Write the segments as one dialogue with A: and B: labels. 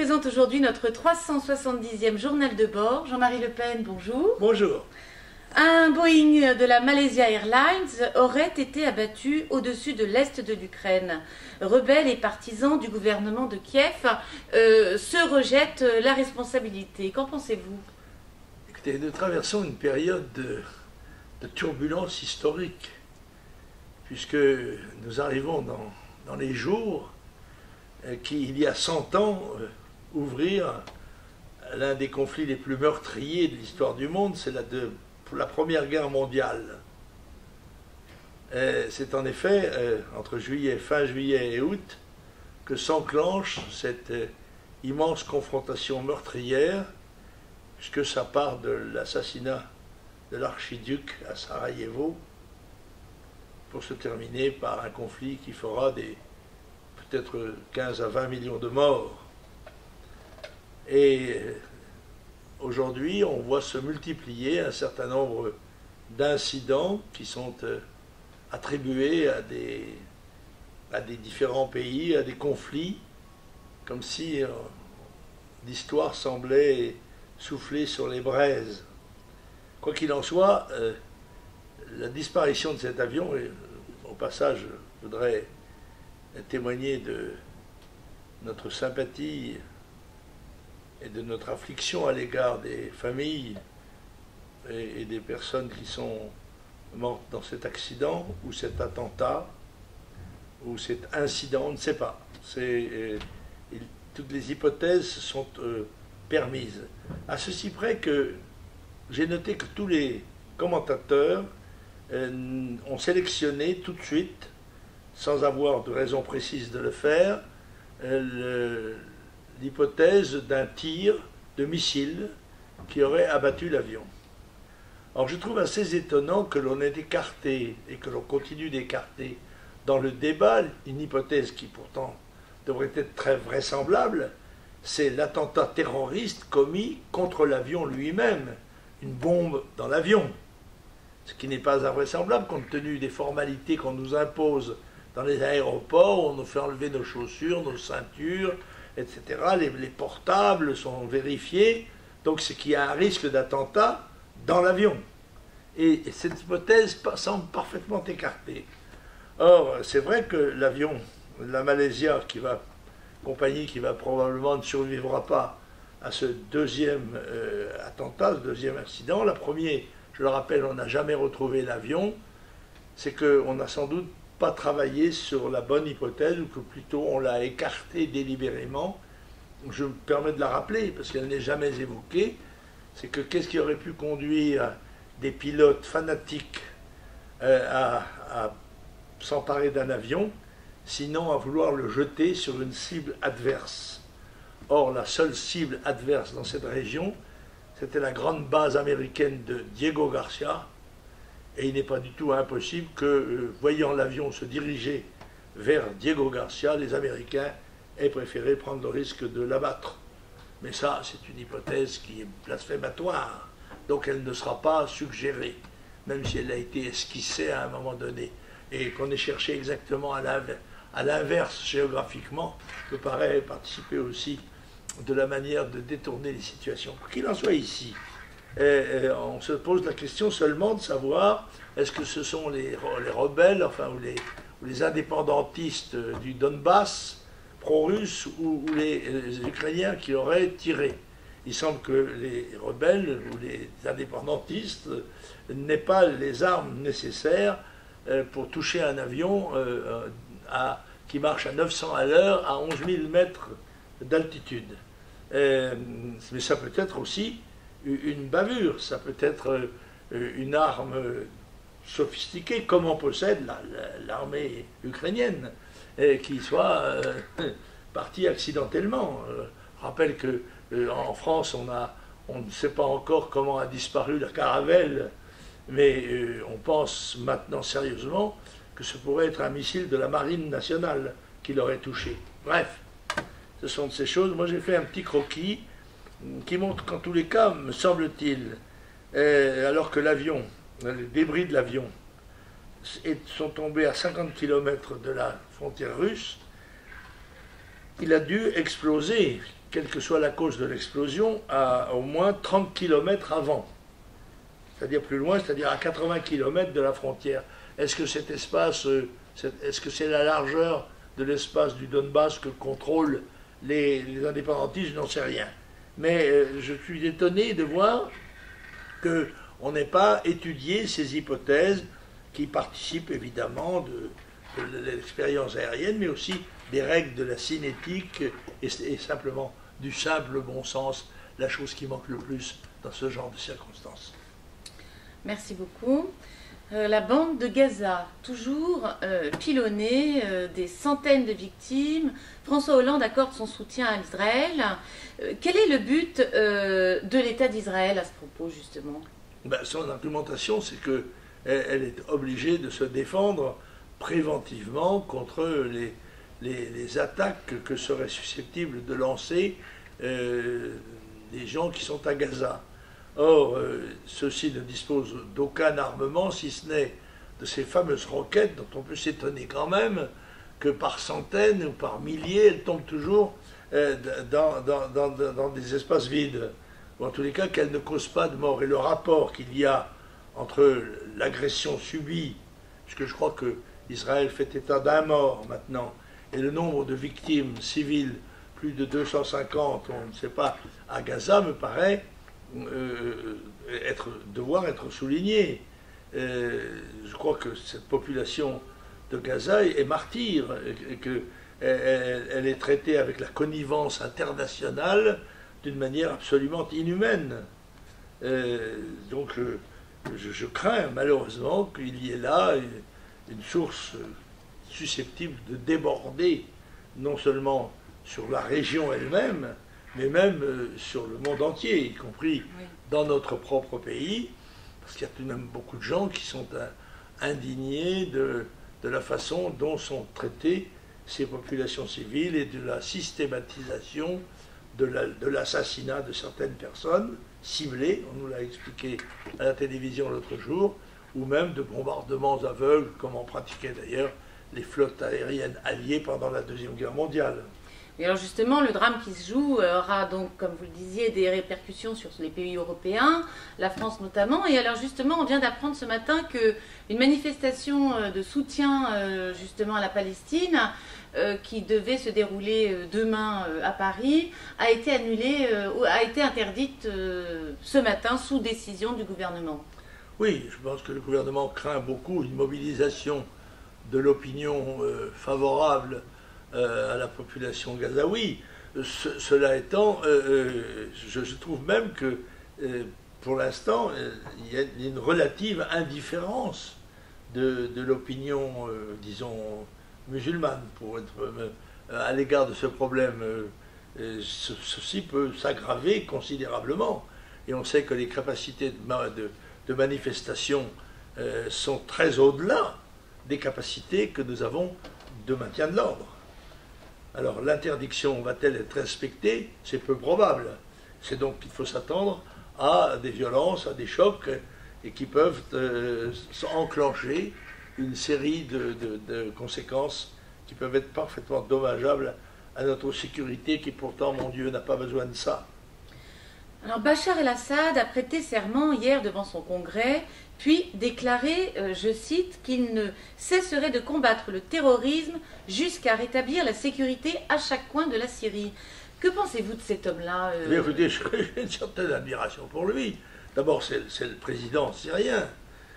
A: présente aujourd'hui notre 370e journal de bord. Jean-Marie Le Pen, bonjour.
B: Bonjour.
A: Un Boeing de la Malaysia Airlines aurait été abattu au-dessus de l'est de l'Ukraine. Rebelles et partisans du gouvernement de Kiev se rejettent la responsabilité. Qu'en pensez-vous?
B: Écoutez, nous traversons une période de turbulence historique, puisque nous arrivons dans les jours qui, il y a 100 ans, ouvrirent l'un des conflits les plus meurtriers de l'histoire du monde, c'est pour la Première Guerre mondiale. C'est en effet entre fin juillet et août que s'enclenche cette immense confrontation meurtrière, puisque ça part de l'assassinat de l'archiduc à Sarajevo pour se terminer par un conflit qui fera peut-être 15 à 20 millions de morts. Et aujourd'hui, on voit se multiplier un certain nombre d'incidents qui sont attribués à des différents pays, à des conflits, comme si l'histoire semblait souffler sur les braises. Quoi qu'il en soit, la disparition de cet avion, et au passage, je voudrais témoigner de notre sympathie et de notre affliction à l'égard des familles et des personnes qui sont mortes dans cet accident, ou cet attentat, ou cet incident, on ne sait pas. Toutes les hypothèses sont permises. À ceci près que j'ai noté que tous les commentateurs ont sélectionné tout de suite, sans avoir de raison précise de le faire, l'hypothèse d'un tir de missile qui aurait abattu l'avion. Alors je trouve assez étonnant que l'on ait écarté, et que l'on continue d'écarter dans le débat, une hypothèse qui pourtant devrait être très vraisemblable, c'est l'attentat terroriste commis contre l'avion lui-même, une bombe dans l'avion. Ce qui n'est pas invraisemblable compte tenu des formalités qu'on nous impose dans les aéroports, où on nous fait enlever nos chaussures, nos ceintures, etc. Les portables sont vérifiés, donc c'est qu'il y a un risque d'attentat dans l'avion. Et cette hypothèse semble parfaitement écartée. Or, c'est vrai que l'avion, la Malaysia, compagnie qui va probablement ne survivra pas à ce deuxième attentat, ce deuxième incident. La première, je le rappelle, on n'a jamais retrouvé l'avion. C'est qu'on n'a sans doute pas travaillé sur la bonne hypothèse, ou que plutôt on l'a écartée délibérément. Je me permets de la rappeler, parce qu'elle n'est jamais évoquée. C'est que qu'est-ce qui aurait pu conduire des pilotes fanatiques à s'emparer d'un avion, sinon à vouloir le jeter sur une cible adverse. Or, la seule cible adverse dans cette région, c'était la grande base américaine de Diego Garcia, et il n'est pas du tout impossible que, voyant l'avion se diriger vers Diego Garcia, les Américains aient préféré prendre le risque de l'abattre. Mais ça, c'est une hypothèse qui est blasphématoire, donc elle ne sera pas suggérée, même si elle a été esquissée à un moment donné, et qu'on ait cherché exactement à l'inverse géographiquement, me paraît participer aussi de la manière de détourner les situations. Qu'il en soit ici, on se pose la question seulement de savoir est-ce que ce sont les rebelles, enfin, ou les indépendantistes du Donbass, pro-russes, ou les Ukrainiens qui auraient tiré. Il semble que les rebelles ou les indépendantistes n'aient pas les armes nécessaires pour toucher un avion qui marche à 900 à l'heure à 11 000 mètres d'altitude. Mais ça peut être aussi une bavure, ça peut être une arme sophistiquée, comme on possède l'armée ukrainienne, qui soit partie accidentellement. Je rappelle qu'en France, on ne sait pas encore comment a disparu la Caravelle, mais on pense maintenant sérieusement que ce pourrait être un missile de la Marine nationale qui l'aurait touché. Bref, ce sont de ces choses. Moi, j'ai fait un petit croquis qui montre qu'en tous les cas, me semble-t-il, alors que l'avion, les débris de l'avion sont tombés à 50 km de la frontière russe, il a dû exploser, quelle que soit la cause de l'explosion, à au moins 30 km avant. C'est-à-dire plus loin, c'est-à-dire à 80 km de la frontière. Est-ce que cet espace, est-ce que c'est la largeur de l'espace du Donbass que contrôlent les indépendantistes? Je n'en sais rien. Mais je suis étonné de voir qu'on n'ait pas étudié ces hypothèses qui participent évidemment de l'expérience aérienne, mais aussi des règles de la cinétique et simplement du simple bon sens, la chose qui manque le plus dans ce genre de circonstances.
A: Merci beaucoup. La bande de Gaza, toujours pilonnée, des centaines de victimes. François Hollande accorde son soutien à Israël. Quel est le but de l'État d'Israël à ce propos, justement?
B: Son argumentation, c'est qu'elle est obligée de se défendre préventivement contre les attaques que seraient susceptibles de lancer les gens qui sont à Gaza. Or, ceux-ci ne disposent d'aucun armement, si ce n'est de ces fameuses roquettes dont on peut s'étonner quand même que par centaines ou par milliers, elles tombent toujours dans des espaces vides. Ou en tous les cas, qu'elles ne causent pas de mort. Et le rapport qu'il y a entre l'agression subie, puisque je crois que Israël fait état d'un mort maintenant, et le nombre de victimes civiles, plus de 250, on ne sait pas, à Gaza, me paraît devoir être souligné. Je crois que cette population de Gaza est martyre, et qu'elle est traitée avec la connivence internationale d'une manière absolument inhumaine. Donc je crains malheureusement qu'il y ait là une source susceptible de déborder, non seulement sur la région elle-même, mais même sur le monde entier, y compris dans notre propre pays, parce qu'il y a tout de même beaucoup de gens qui sont indignés de la façon dont sont traitées ces populations civiles et de la systématisation de l'assassinat de certaines personnes ciblées, on nous l'a expliqué à la télévision l'autre jour, ou même de bombardements aveugles, comme en pratiquaient d'ailleurs les flottes aériennes alliées pendant la Deuxième Guerre mondiale.
A: Et alors justement, le drame qui se joue aura donc, comme vous le disiez, des répercussions sur les pays européens, la France notamment. Et alors justement, on vient d'apprendre ce matin qu'une manifestation de soutien justement à la Palestine, qui devait se dérouler demain à Paris, a été annulée, a été interdite ce matin sous décision du gouvernement.
B: Oui, je pense que le gouvernement craint beaucoup une mobilisation de l'opinion favorable à la population gazaoui. Cela étant, je trouve même que pour l'instant, il y a une relative indifférence de l'opinion, disons, musulmane, pour être à l'égard de ce problème. Ceci peut s'aggraver considérablement. Et on sait que les capacités de manifestation sont très au-delà des capacités que nous avons de maintien de l'ordre. Alors l'interdiction va-t-elle être respectée? C'est peu probable. C'est donc qu'il faut s'attendre à des violences, à des chocs, et qui peuvent enclencher une série de conséquences qui peuvent être parfaitement dommageables à notre sécurité, qui pourtant, mon Dieu, n'a pas besoin de ça.
A: Alors Bachar el-Assad a prêté serment hier devant son congrès, puis déclaré, je cite, qu'il ne cesserait de combattre le terrorisme jusqu'à rétablir la sécurité à chaque coin de la Syrie. Que pensez-vous de cet homme-là
B: Écoutez, j'ai une certaine admiration pour lui. D'abord, c'est le président syrien.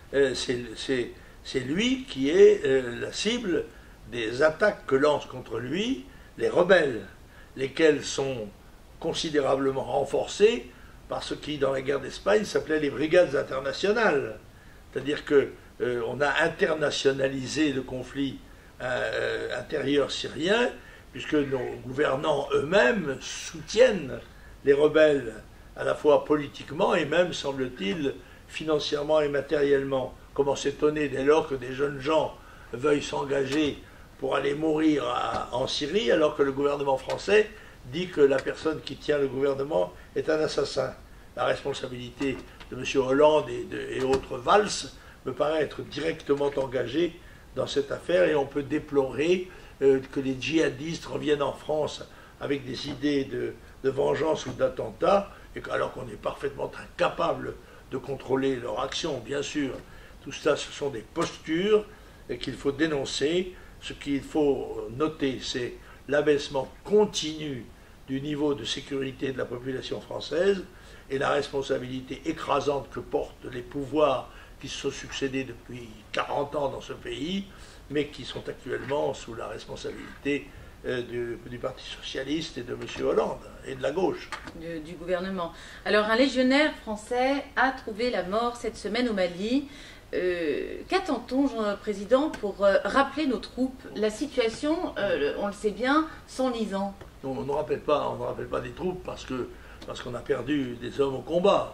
B: C'est lui qui est la cible des attaques que lancent contre lui les rebelles, lesquels sont considérablement renforcés par ce qui, dans la guerre d'Espagne, s'appelait les brigades internationales. C'est-à-dire qu'on a internationalisé le conflit intérieur syrien, puisque nos gouvernants eux-mêmes soutiennent les rebelles, à la fois politiquement et même, semble-t-il, financièrement et matériellement. Comment s'étonner dès lors que des jeunes gens veuillent s'engager pour aller mourir en Syrie, alors que le gouvernement français dit que la personne qui tient le gouvernement est un assassin. La responsabilité de M. Hollande et autres Valls me paraît être directement engagée dans cette affaire, et on peut déplorer que les djihadistes reviennent en France avec des idées de vengeance ou d'attentat, alors qu'on est parfaitement incapable de contrôler leur action, bien sûr. Tout ça, ce sont des postures et qu'il faut dénoncer. Ce qu'il faut noter, c'est l'abaissement continu du niveau de sécurité de la population française et la responsabilité écrasante que portent les pouvoirs qui se sont succédés depuis 40 ans dans ce pays, mais qui sont actuellement sous la responsabilité du Parti socialiste et de M. Hollande et de la gauche.
A: Du gouvernement. Alors, un légionnaire français a trouvé la mort cette semaine au Mali. Qu'attend-on, Président, pour rappeler nos troupes? La situation, on le sait bien, s'enlisant.
B: On ne rappelle pas des troupes parce qu'on a perdu des hommes au combat.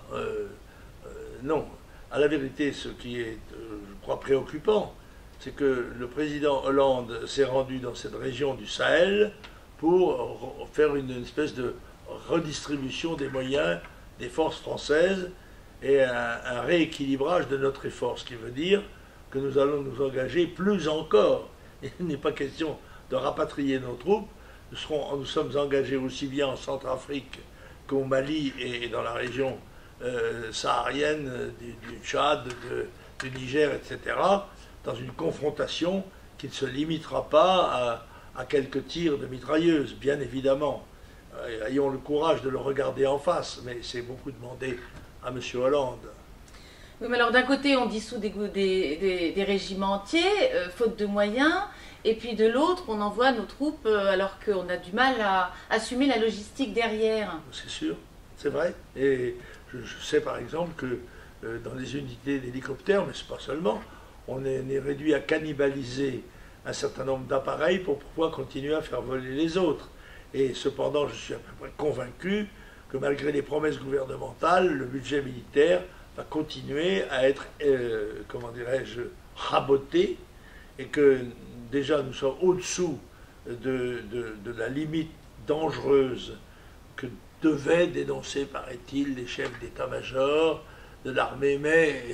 B: Non. À la vérité, ce qui est, je crois, préoccupant, c'est que le président Hollande s'est rendu dans cette région du Sahel pour faire une espèce de redistribution des moyens des forces françaises et un rééquilibrage de notre effort, ce qui veut dire que nous allons nous engager plus encore. Il n'est pas question de rapatrier nos troupes, nous sommes engagés aussi bien en Centrafrique qu'au Mali et dans la région saharienne, du Tchad, du Niger, etc., dans une confrontation qui ne se limitera pas à quelques tirs de mitrailleuses, bien évidemment. Ayons le courage de le regarder en face, mais c'est beaucoup demandé à M. Hollande.
A: Oui, mais alors d'un côté, on dissout des régiments entiers, faute de moyens, et puis de l'autre, on envoie nos troupes alors qu'on a du mal à assumer la logistique derrière.
B: C'est sûr, c'est vrai. Et je sais par exemple que dans les unités d'hélicoptères, mais ce n'est pas seulement, on est réduit à cannibaliser un certain nombre d'appareils pour pouvoir continuer à faire voler les autres. Et cependant, je suis à peu près convaincu que malgré les promesses gouvernementales, le budget militaire va continuer à être, comment dirais-je, raboté, et que déjà nous sommes au-dessous de la limite dangereuse que devaient dénoncer, paraît-il, les chefs d'état-major de l'armée, mais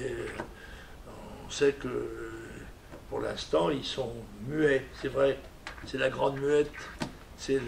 B: on sait que pour l'instant ils sont muets, c'est vrai, c'est la grande muette, c'est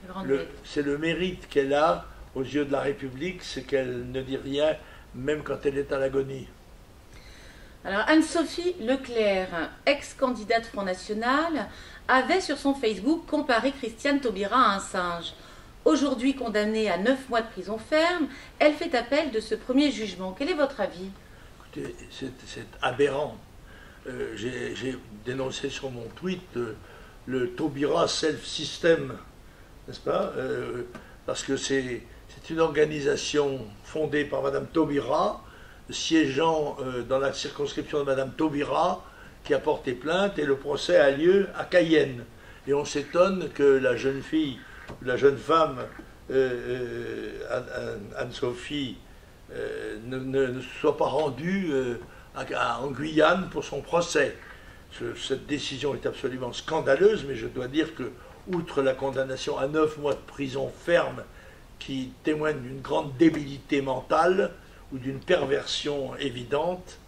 B: le mérite qu'elle a aux yeux de la République, c'est qu'elle ne dit rien, même quand elle est à l'agonie.
A: Alors Anne-Sophie Leclerc, ex-candidate Front National, avait sur son Facebook comparé Christiane Taubira à un singe. Aujourd'hui condamnée à 9 mois de prison ferme, elle fait appel de ce premier jugement. Quel est votre avis?
B: Écoutez, c'est aberrant. J'ai dénoncé sur mon tweet le Taubira Self-System, n'est-ce pas? Parce que c'est une organisation fondée par Mme Taubira, siégeant dans la circonscription de Mme Taubira, qui a porté plainte, et le procès a lieu à Cayenne. Et on s'étonne que la jeune fille, la jeune femme, Anne-Sophie, ne soit pas rendue en Guyane pour son procès. Cette décision est absolument scandaleuse, mais je dois dire que, outre la condamnation à 9 mois de prison ferme, qui témoigne d'une grande débilité mentale ou d'une perversion évidente,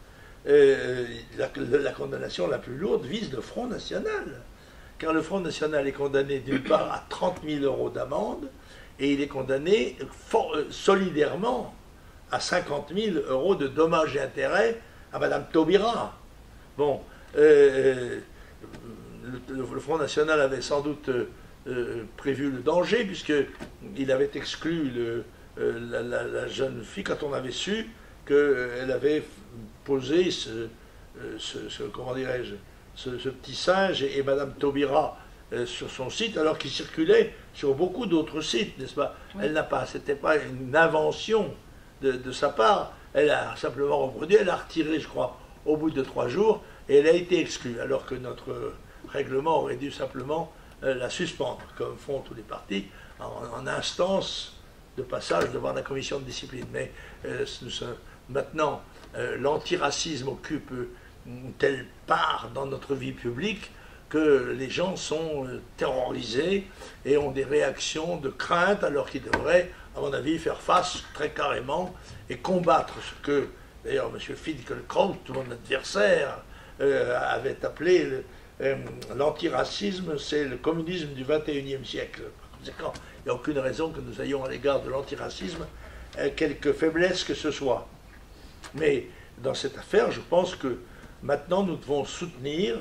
B: la condamnation la plus lourde vise le Front National. Car le Front National est condamné d'une part à 30 000 € d'amende, et il est condamné solidairement à 50 000 € de dommages et intérêts à Mme Taubira. Bon, le Front National avait sans doute prévu le danger, puisqu'il avait exclu la jeune fille quand on avait su qu'elle avait posé comment dirais-je, ce petit singe et Mme Taubira sur son site, alors qu'il circulait sur beaucoup d'autres sites, n'est-ce pas? Oui. C'était pas une invention de sa part, elle a simplement reproduit, elle a retiré, je crois, au bout de 3 jours, et elle a été exclue, alors que notre règlement aurait dû simplement la suspendre, comme font tous les partis, en instance de passage devant la commission de discipline. Mais maintenant, l'antiracisme occupe une telle part dans notre vie publique que les gens sont terrorisés et ont des réactions de crainte, alors qu'ils devraient, à mon avis, faire face très carrément et combattre ce que, d'ailleurs, M. Finkielkraut, mon adversaire, avait appelé l'antiracisme, c'est le communisme du XXIe siècle. Il n'y a aucune raison que nous ayons à l'égard de l'antiracisme quelque faiblesse que ce soit. Mais dans cette affaire, je pense que maintenant nous devons soutenir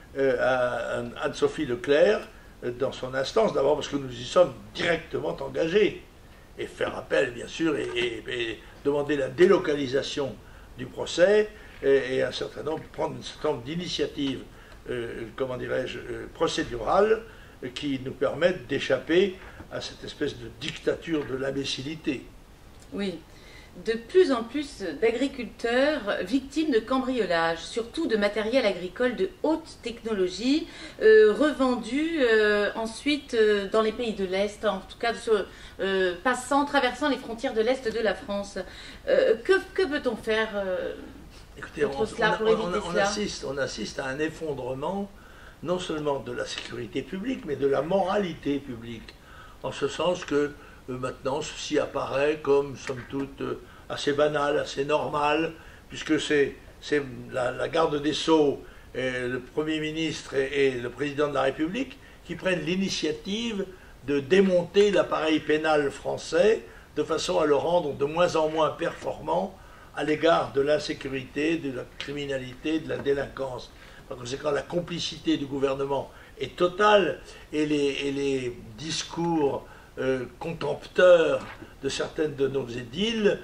B: Anne-Sophie Leclerc dans son instance, d'abord parce que nous y sommes directement engagés, et faire appel, bien sûr, et demander la délocalisation du procès, et prendre un certain nombre d'initiatives, comment dirais-je, procédurales, qui nous permettent d'échapper à cette espèce de dictature de l'imbécilité.
A: Oui. De plus en plus d'agriculteurs victimes de cambriolage, surtout de matériel agricole de haute technologie, revendu ensuite dans les pays de l'Est, en tout cas traversant les frontières de l'Est de la France. Que peut-on faire
B: Écoutez, on assiste à un effondrement non seulement de la sécurité publique, mais de la moralité publique, en ce sens que maintenant, ceci apparaît comme, somme toute, assez banal, assez normal, puisque c'est la garde des Sceaux, le Premier ministre et le Président de la République qui prennent l'initiative de démonter l'appareil pénal français de façon à le rendre de moins en moins performant à l'égard de l'insécurité, de la criminalité, de la délinquance. Par conséquent, la complicité du gouvernement est totale et les discours contempteurs de certaines de nos édiles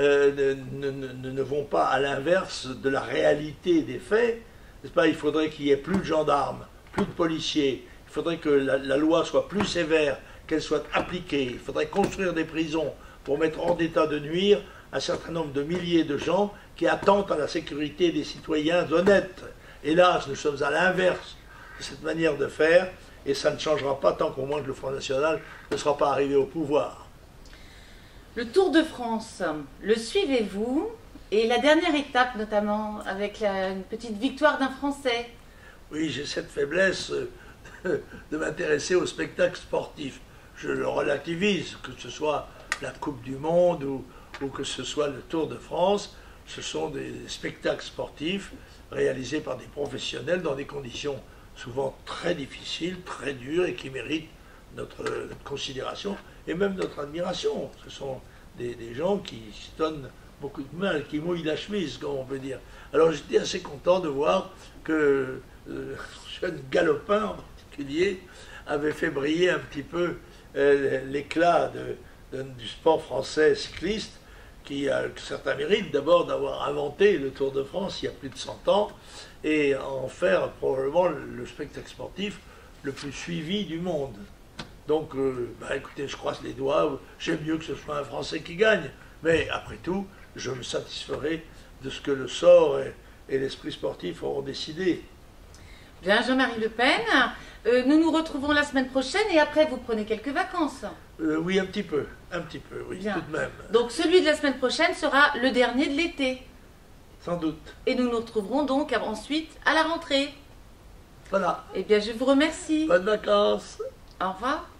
B: ne vont pas à l'inverse de la réalité des faits. N'est-ce pas? Il faudrait qu'il y ait plus de gendarmes, plus de policiers, il faudrait que la loi soit plus sévère, qu'elle soit appliquée, il faudrait construire des prisons pour mettre hors d'état de nuire un certain nombre de milliers de gens qui attendent à la sécurité des citoyens honnêtes. Hélas, nous sommes à l'inverse de cette manière de faire, et ça ne changera pas tant qu'au moins que le Front National ne sera pas arrivé au pouvoir.
A: Le Tour de France, le suivez-vous? Et la dernière étape, notamment, avec une petite victoire d'un Français.
B: Oui, j'ai cette faiblesse de m'intéresser au spectacle sportif. Je le relativise, que ce soit la Coupe du Monde ou que ce soit le Tour de France. Ce sont des spectacles sportifs réalisés par des professionnels dans des conditions souvent très difficiles, très dures, et qui méritent notre considération et même notre admiration. Ce sont des gens qui se donnent beaucoup de mal, qui mouillent la chemise, comme on peut dire. Alors j'étais assez content de voir que jeune Galopin en particulier avait fait briller un petit peu l'éclat du sport français cycliste, qui a certains mérites, d'abord d'avoir inventé le Tour de France il y a plus de 100 ans, et en faire probablement le spectacle sportif le plus suivi du monde. Donc, écoutez, je croise les doigts, j'aime mieux que ce soit un Français qui gagne, mais après tout, je me satisferai de ce que le sort et l'esprit sportif auront décidé.
A: Bien, Jean-Marie Le Pen, nous nous retrouvons la semaine prochaine, et après vous prenez quelques vacances.
B: Oui, un petit peu, oui,
A: bien,
B: tout de même.
A: Donc celui de la semaine prochaine sera le dernier de l'été.
B: Sans doute.
A: Et nous nous retrouverons donc ensuite à la rentrée.
B: Voilà.
A: Eh bien, je vous remercie.
B: Bonnes vacances.
A: Au revoir.